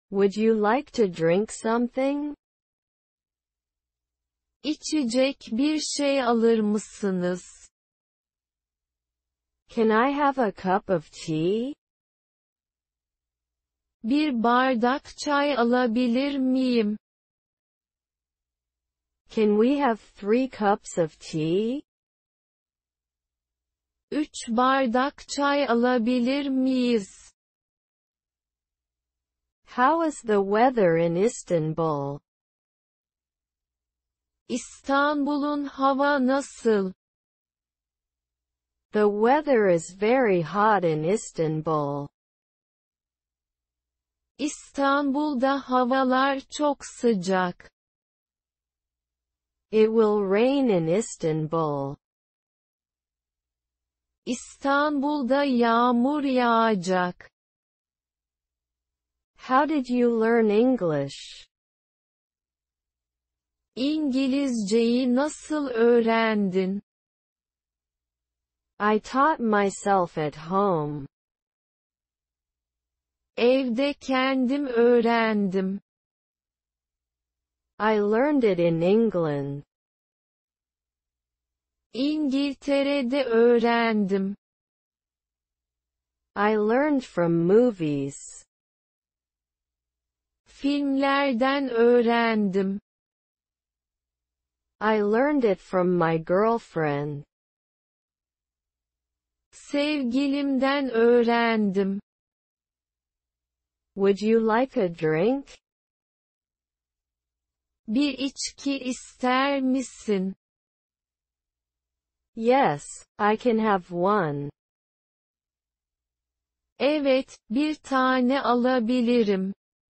Would you like to drink something? İçecek bir şey alır mısınız? Can I have a cup of tea? Bir bardak çay alabilir miyim? Can we have 3 cups of tea? 3 bardak çay alabilir miyiz? How is the weather in Istanbul? İstanbul'un hava nasıl? The weather is very hot in Istanbul. İstanbul'da havalar çok sıcak. It will rain in Istanbul. İstanbul'da yağmur yağacak. How did you learn English? İngilizceyi nasıl öğrendin? I taught myself at home. Evde kendim öğrendim. I learned it in England. İngiltere'de öğrendim. I learned from movies. Filmlerden öğrendim. I learned it from my girlfriend. Sevgilimden öğrendim. Would you like a drink? Bir içki ister misin? Yes, I can have one. Evet, bir tane alabilirim.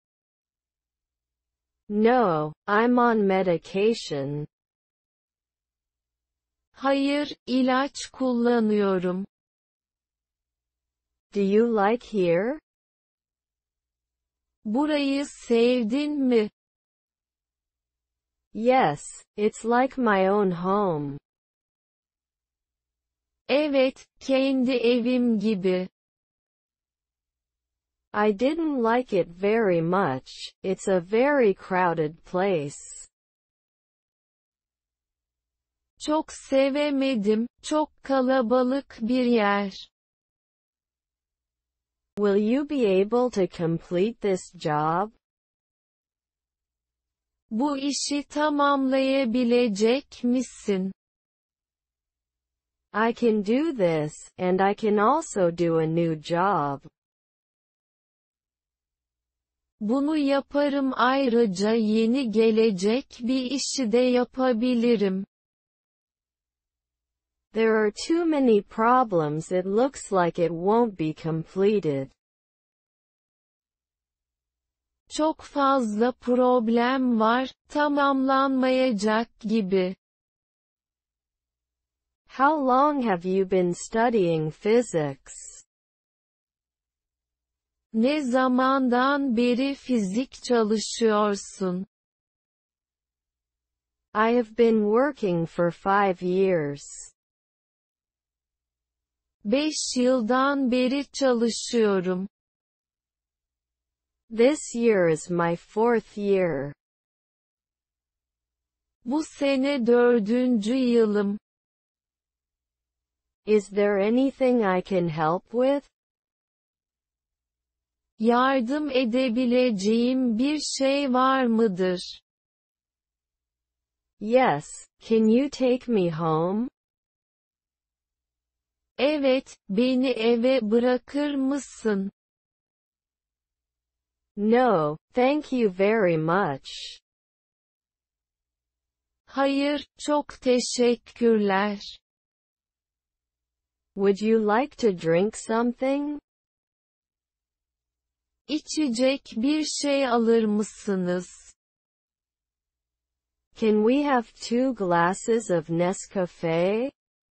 No, I'm on medication. Hayır, ilaç kullanıyorum. Do you like here? Burayı sevdin mi? Yes, it's like my own home. Evet, kendi evim gibi. I didn't like it very much, it's a very crowded place. Çok sevemedim, çok kalabalık bir yer. Will you be able to complete this job? Bu işi tamamlayabilecek misin? I can do this, and I can also do a new job. Bunu yaparım, ayrıca yeni gelecek bir işi de yapabilirim. There are too many problems, it looks like it won't be completed. Çok fazla problem var, tamamlanmayacak gibi. How long have you been studying physics? Ne zamandan beri fizik çalışıyorsun? I have been working for 5 years. 5 yıldan beri çalışıyorum. This year is my 4th year. Bu sene 4. yılım. Is there anything I can help with? Yardım edebileceğim bir şey var mıdır? Yes, can you take me home? Evet, beni eve bırakır mısın? No, thank you very much. Hayır, çok teşekkürler. Would you like to drink something? İçecek bir şey alır mısınız? Can we have 2 glasses of Nescafe?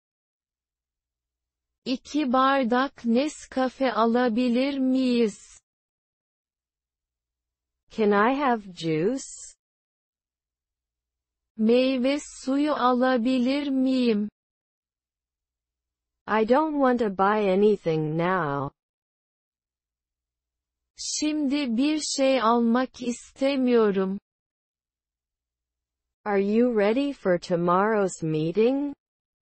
2 bardak Nescafe alabilir miyiz? Can I have juice? Meyve suyu alabilir miyim? I don't want to buy anything now. Şimdi bir şey almak istemiyorum. Are you ready for tomorrow's meeting?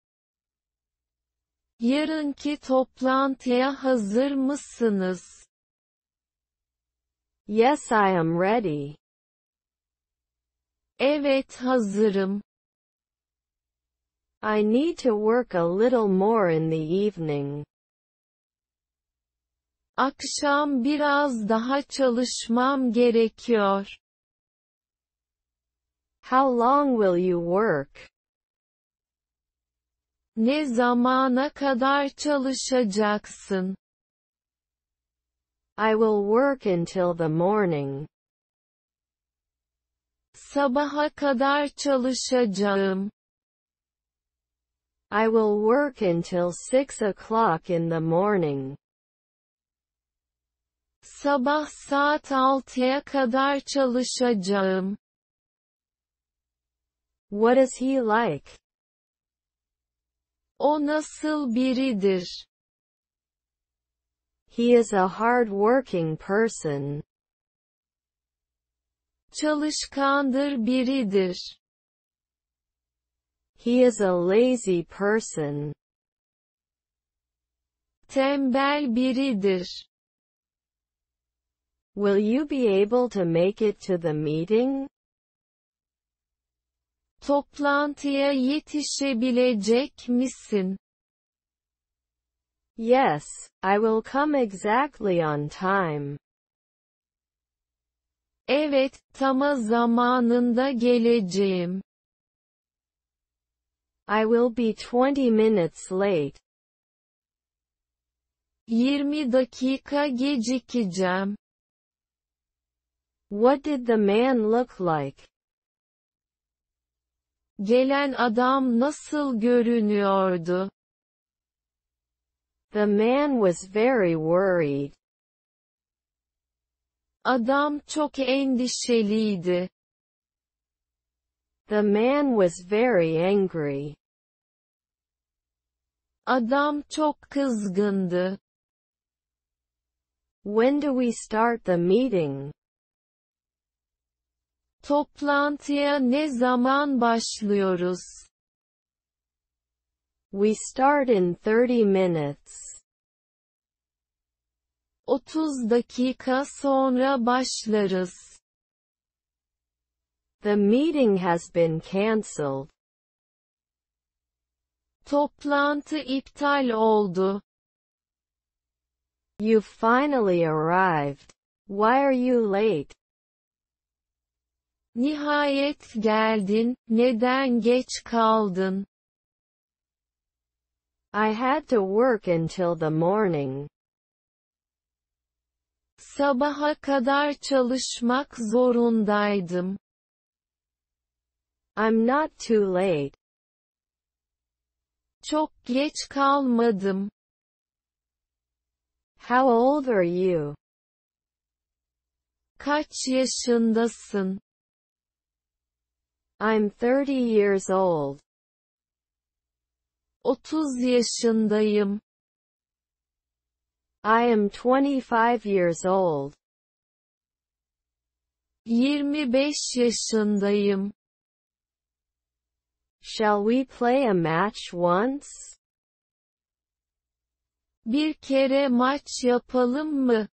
Yarınki toplantıya hazır mısınız? Yes, I am ready. Evet, hazırım. I need to work a little more in the evening. Akşam biraz daha çalışmam gerekiyor. How long will you work? Ne zamana kadar çalışacaksın? I will work until the morning. Sabaha kadar çalışacağım. I will work until 6 o'clock in the morning. Sabah saat 6'ya kadar çalışacağım. What is he like? O nasıl biridir? He is a hard-working person. Çalışkandır biridir. He is a lazy person. Tembel biridir. Will you be able to make it to the meeting? Toplantıya yetişebilecek misin? Yes, I will come exactly on time. Evet, tam zamanında geleceğim. I will be 20 minutes late. 20 dakika gecikeceğim. What did the man look like? Gelen adam nasıl görünüyordu? The man was very worried. Adam çok endişeliydi. The man was very angry. Adam çok kızgındı. When do we start the meeting? Toplantıya ne zaman başlıyoruz? We start in 30 minutes. 30 dakika sonra başlarız. The meeting has been cancelled. Toplantı iptal oldu. You finally arrived. Why are you late? Nihayet geldin, neden geç kaldın? I had to work until the morning. Sabaha kadar çalışmak zorundaydım. I'm not too late. Çok geç kalmadım. How old are you? Kaç yaşındasın? I'm 30 years old. 30 yaşındayım. I am 25 years old. 25 yaşındayım. Shall we play a match once? Bir kere maç yapalım mı?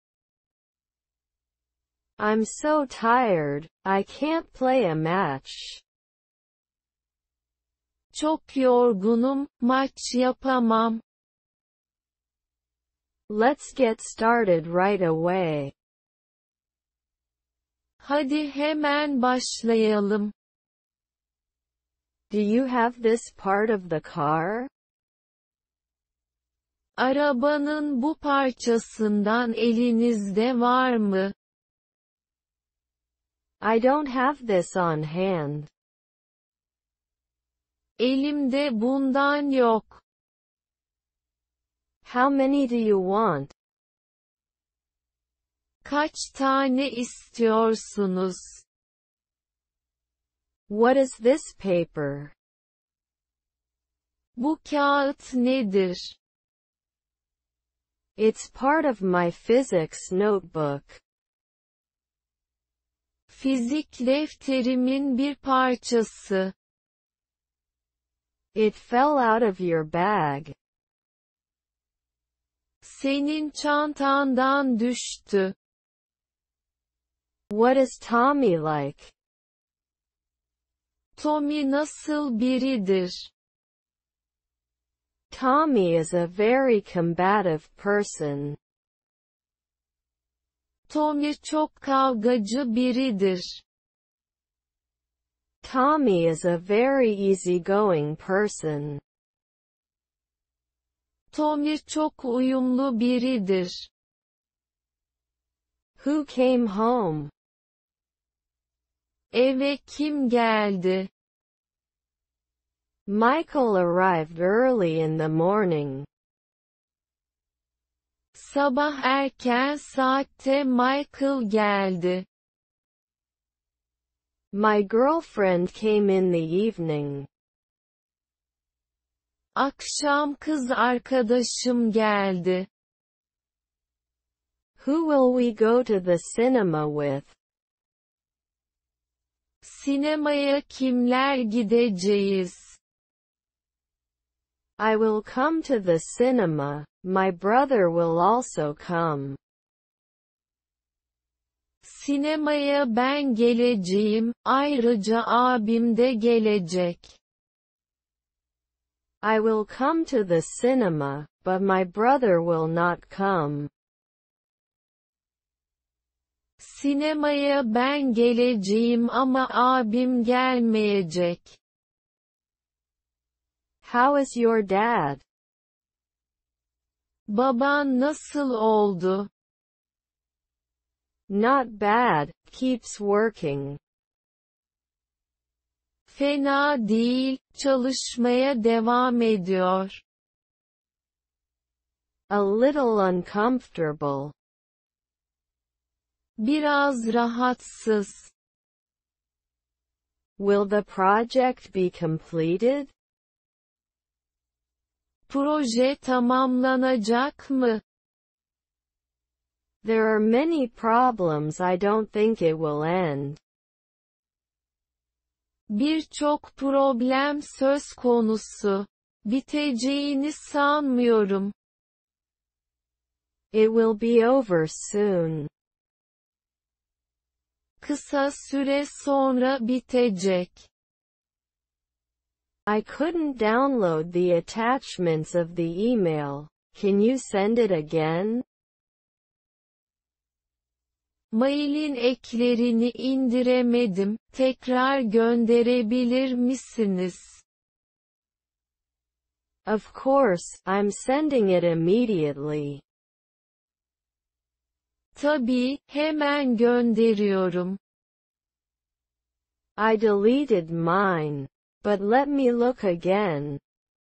I'm so tired, I can't play a match. Çok yorgunum, maç yapamam. Let's get started right away. Hadi hemen başlayalım. Do you have this part of the car? Arabanın bu parçasından elinizde var mı? I don't have this on hand. Elimde bundan yok. How many do you want? Kaç tane istiyorsunuz? What is this paper? Bu kağıt nedir? It's part of my physics notebook. Fizik defterimin bir parçası. It fell out of your bag. Senin çantandan düştü. What is Tommy like? Tommy nasıl biridir? Tommy is a very combative person. Tommy çok kavgacı biridir. Tommy is a very easygoing person. Tommy çok uyumlu biridir. Who came home? Eve kim geldi? Michael arrived early in the morning. Sabah erken saatte Michael geldi. My girlfriend came in the evening. Akşam kız arkadaşım geldi. Who will we go to the cinema with? Sinemaya kimler gideceğiz? I will come to the cinema. My brother will also come. Sinemaya ben geleceğim, ayrıca abim de gelecek. I will come to the cinema, but my brother will not come. Sinemaya ben geleceğim ama abim gelmeyecek. How is your dad? Baban nasıl oldu? Not bad, keeps working. Fena değil, çalışmaya devam ediyor. A little uncomfortable. Biraz rahatsız. Will the project be completed? Proje tamamlanacak mı? There are many problems I don't think it will end. Birçok problem söz konusu. Biteceğini sanmıyorum. It will be over soon. Kısa süre sonra bitecek. I couldn't download the attachments of the email. Can you send it again? Mailin eklerini indiremedim. Tekrar gönderebilir misiniz? Of course, I'm sending it immediately. Tabii, hemen gönderiyorum. I deleted mine. But let me look again.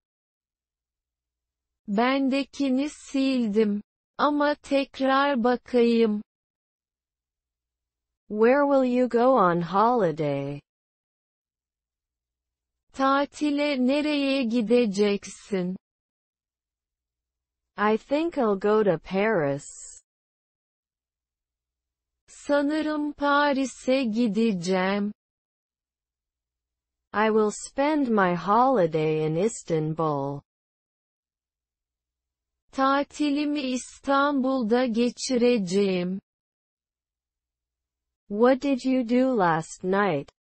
Bendekini sildim. Ama tekrar bakayım. Where will you go on holiday? Tatile nereye gideceksin? I think I'll go to Paris. Sanırım Paris'e gideceğim. I will spend my holiday in Istanbul. Tatilimi İstanbul'da geçireceğim. What did you do last night?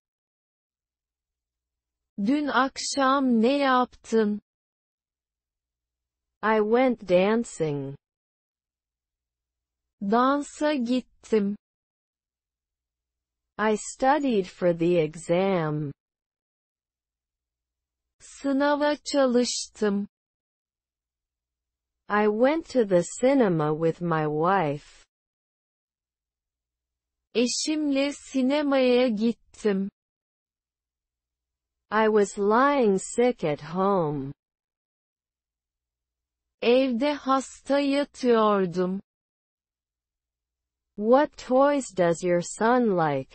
Dün akşam ne yaptın? I went dancing. Dansa gittim. I studied for the exam. Sınava çalıştım. I went to the cinema with my wife. Eşimle sinemaya gittim. I was lying sick at home. Evde hasta yatıyordum. What toys does your son like?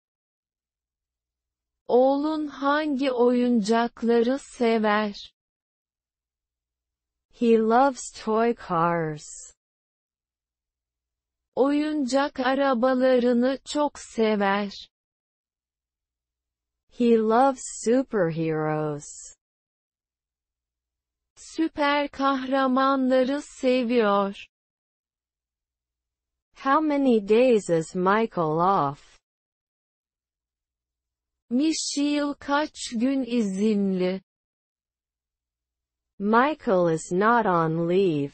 Oğlun hangi oyuncakları sever? He loves toy cars. Oyuncak arabalarını çok sever. He loves superheroes. Süper kahramanları seviyor. How many days is Michael off? Michael kaç gün izinli? Michael is not on leave.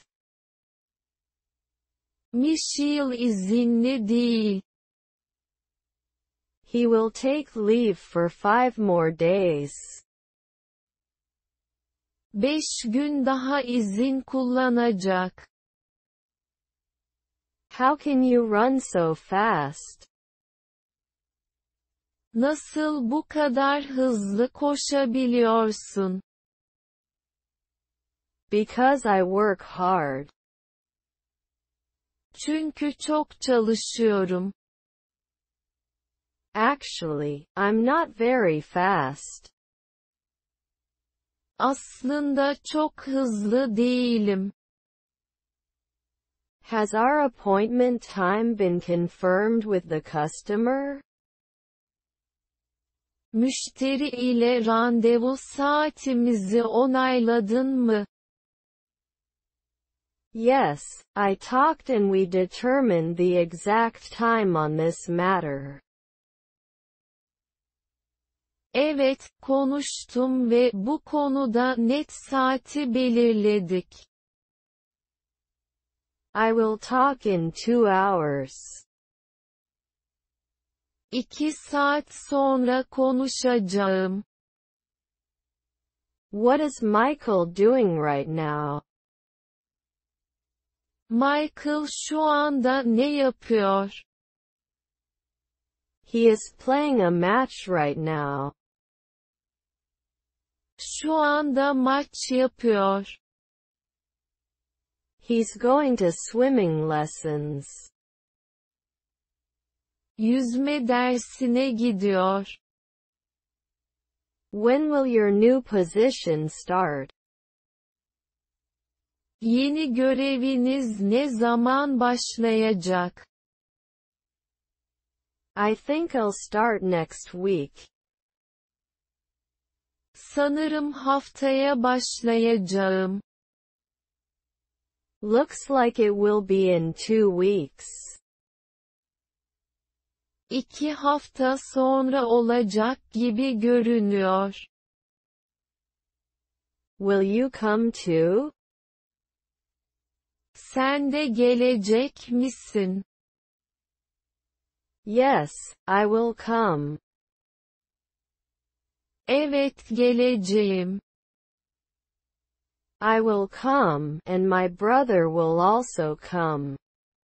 Michael izinli değil. He will take leave for 5 more days. 5 gün daha izin kullanacak. How can you run so fast? Nasıl bu kadar hızlı koşabiliyorsun? Because I work hard. Çünkü çok çalışıyorum. Actually, I'm not very fast. Aslında çok hızlı değilim. Has our appointment time been confirmed with the customer? Müşteri ile randevu saatimizi onayladın mı? Yes, I talked and we determined the exact time on this matter. Evet, konuştum ve bu konuda net saati belirledik. I will talk in 2 hours. 2 saat sonra konuşacağım. What is Michael doing right now? Michael şu anda ne yapıyor? He is playing a match right now. Şu anda maç yapıyor. He's going to swimming lessons. Yüzme dersine gidiyor. When will your new position start? Yeni göreviniz ne zaman başlayacak? I think I'll start next week. Sanırım haftaya başlayacağım. Looks like it will be in 2 weeks. 2 hafta sonra olacak gibi görünüyor. Will you come too? Sen de gelecek misin? Yes, I will come. Evet, geleceğim. I will come, and my brother will also come.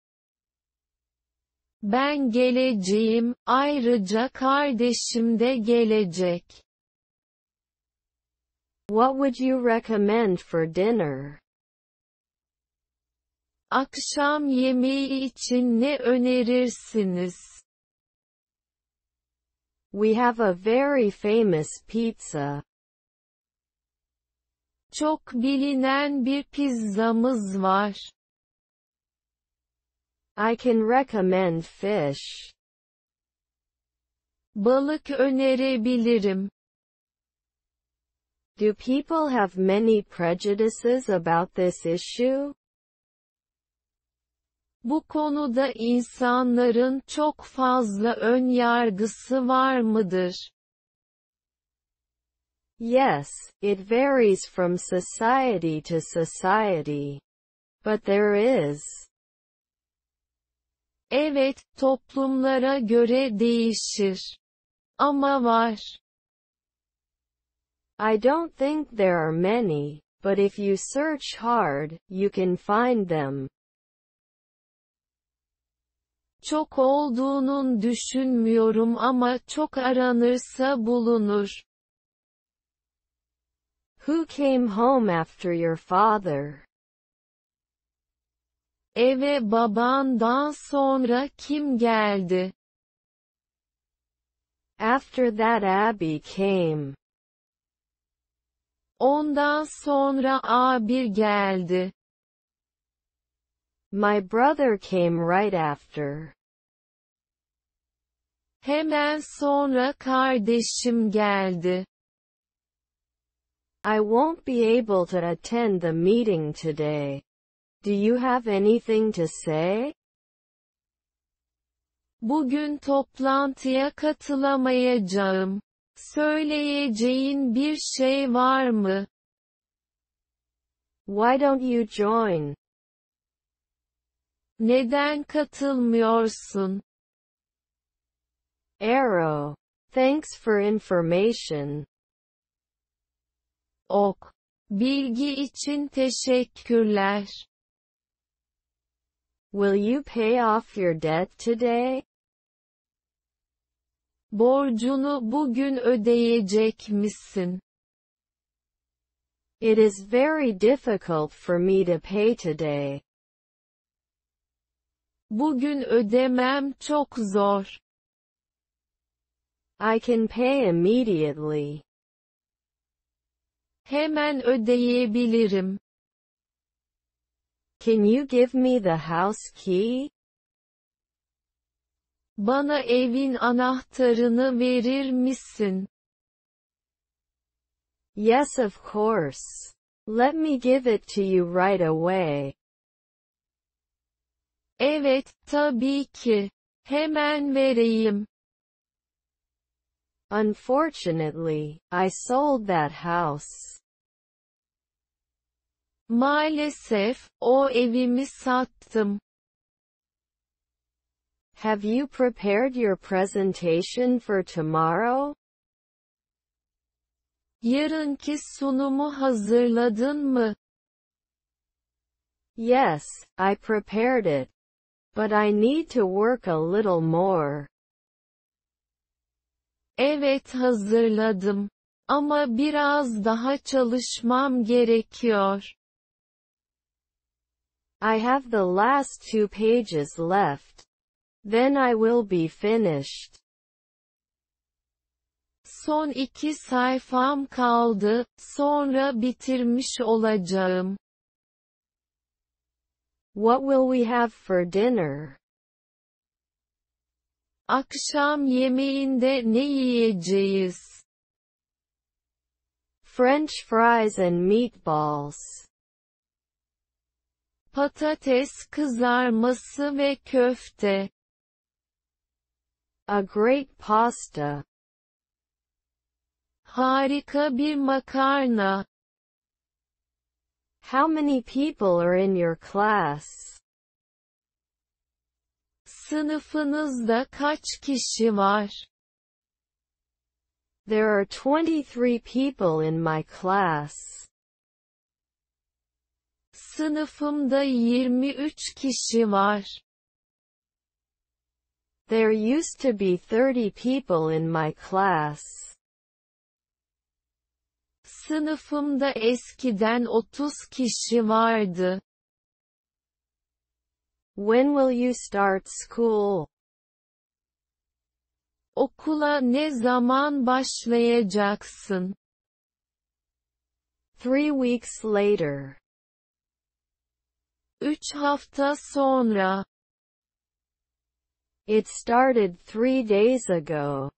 Ben geleceğim, ayrıca kardeşim de gelecek. What would you recommend for dinner? Akşam yemeği için ne önerirsiniz? We have a very famous pizza. Çok bilinen bir pizzamız var. I can recommend fish. Balık önerebilirim. Do people have many prejudices about this issue? Bu konuda insanların çok fazla ön yargısı var mıdır? Yes, it varies from society to society. But there is. Evet, toplumlara göre değişir. Ama var. I don't think there are many, but if you search hard, you can find them. Çok olduğunun düşünmüyorum ama çok aranırsa bulunur. Who came home after your father? Eve babandan sonra kim geldi? After that Abby came. Ondan sonra abi geldi. My brother came right after. Hemen sonra kardeşim geldi. I won't be able to attend the meeting today. Do you have anything to say? Bugün toplantıya katılamayacağım. Söyleyeceğin bir şey var mı? Why don't you join? Neden katılmıyorsun? Arrow. Thanks for information. Ok. Bilgi için teşekkürler. Will you pay off your debt today? Borcunu bugün ödeyecek misin? It is very difficult for me to pay today. Bugün ödemem çok zor. I can pay immediately. Hemen ödeyebilirim. Can you give me the house key? Bana evin anahtarını verir misin? Yes, of course. Let me give it to you right away. Evet, tabii ki. Hemen vereyim. Unfortunately, I sold that house. Maalesef, o evimi sattım. Have you prepared your presentation for tomorrow? Yarınki sunumu hazırladın mı? Yes, I prepared it. But I need to work a little more. Evet, hazırladım. Ama biraz daha çalışmam gerekiyor. I have the last 2 pages left. Then I will be finished. Son 2 sayfam kaldı, sonra bitirmiş olacağım. What will we have for dinner? Akşam yemeğinde ne yiyeceğiz? French fries and meatballs. Patates kızarması ve köfte. A great pasta. Harika bir makarna. How many people are in your class? Sınıfınızda kaç kişi var? There are 23 people in my class. Sınıfımda 23 kişi var. There used to be 30 people in my class. Sınıfımda eskiden 30 kişi vardı. When will you start school? Okula ne zaman başlayacaksın? 3 weeks later. 3 hafta sonra. It started 3 days ago.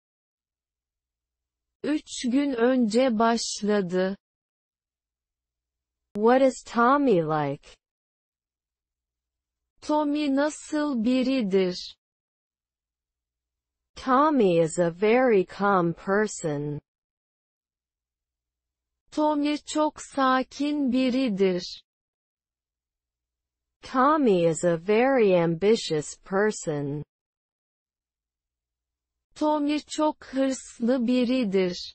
3 gün önce başladı. What is Tommy like? Tommy nasıl biridir? Tommy is a very calm person. Tommy çok sakin biridir. Tommy is a very ambitious person. Tommy çok hırslı biridir.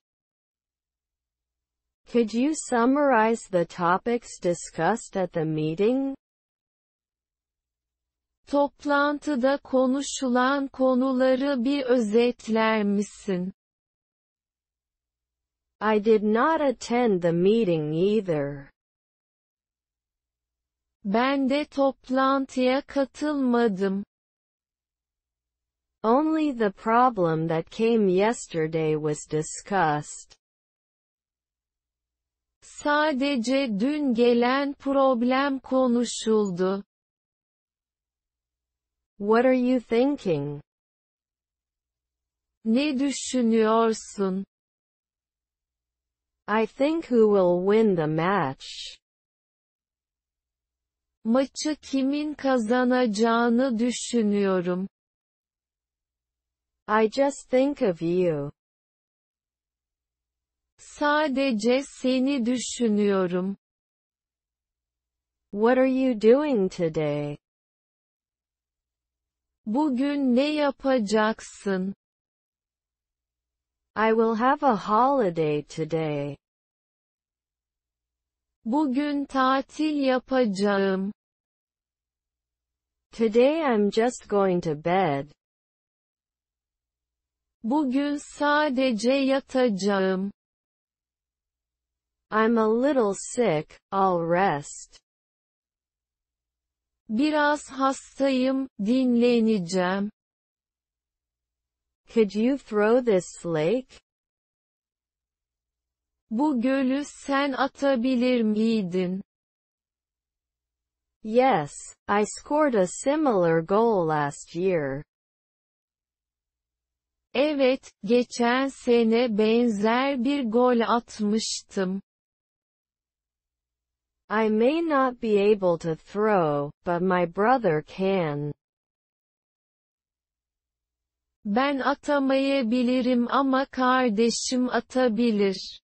Could you summarize the topics discussed at the meeting? Toplantıda konuşulan konuları bir özetler misin? I did not attend the meeting either. Ben de toplantıya katılmadım. Only the problem that came yesterday was discussed. Sadece dün gelen problem konuşuldu. What are you thinking? Ne düşünüyorsun? I think who will win the match. Maçı kimin kazanacağını düşünüyorum. I just think of you. Sadece seni düşünüyorum. What are you doing today? Bugün ne yapacaksın? I will have a holiday today. Bugün tatil yapacağım. Today I'm just going to bed. Bugün sadece yatacağım. I'm a little sick, I'll rest. Biraz hastayım, dinleneceğim. Could you throw this slake? Bu gölü sen atabilir miydin? Yes, I scored a similar goal last year. Evet, geçen sene benzer bir gol atmıştım. I may not be able to throw, but my brother can. Ben atamayabilirim ama kardeşim atabilir.